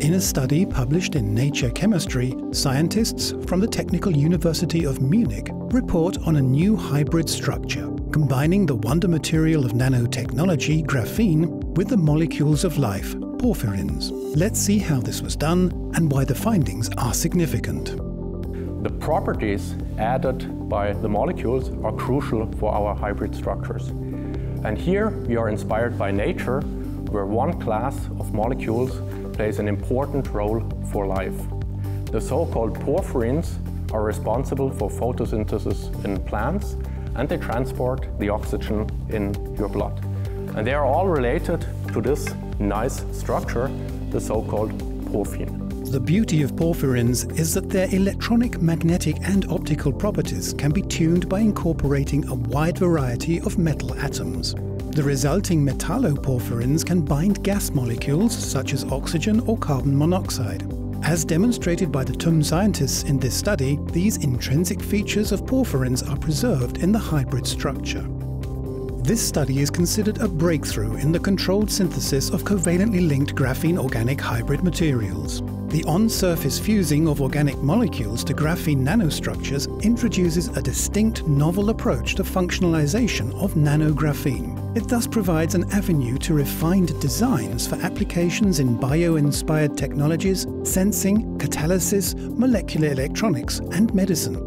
In a study published in Nature Chemistry, scientists from the Technical University of Munich report on a new hybrid structure, combining the wonder material of nanotechnology, graphene, with the molecules of life, porphyrins. Let's see how this was done and why the findings are significant. The properties added by the molecules are crucial for our hybrid structures. And here we are inspired by nature, where one class of molecules plays an important role for life. The so-called porphyrins are responsible for photosynthesis in plants, and they transport the oxygen in your blood. And they are all related to this nice structure, the so-called porphine. The beauty of porphyrins is that their electronic, magnetic and optical properties can be tuned by incorporating a wide variety of metal atoms. The resulting metalloporphyrins can bind gas molecules such as oxygen or carbon monoxide. As demonstrated by the TUM scientists in this study, these intrinsic features of porphyrins are preserved in the hybrid structure. This study is considered a breakthrough in the controlled synthesis of covalently linked graphene organic hybrid materials. The on-surface fusing of organic molecules to graphene nanostructures introduces a distinct novel approach to functionalization of nanographene. It thus provides an avenue to refined designs for applications in bio-inspired technologies, sensing, catalysis, molecular electronics, and medicine.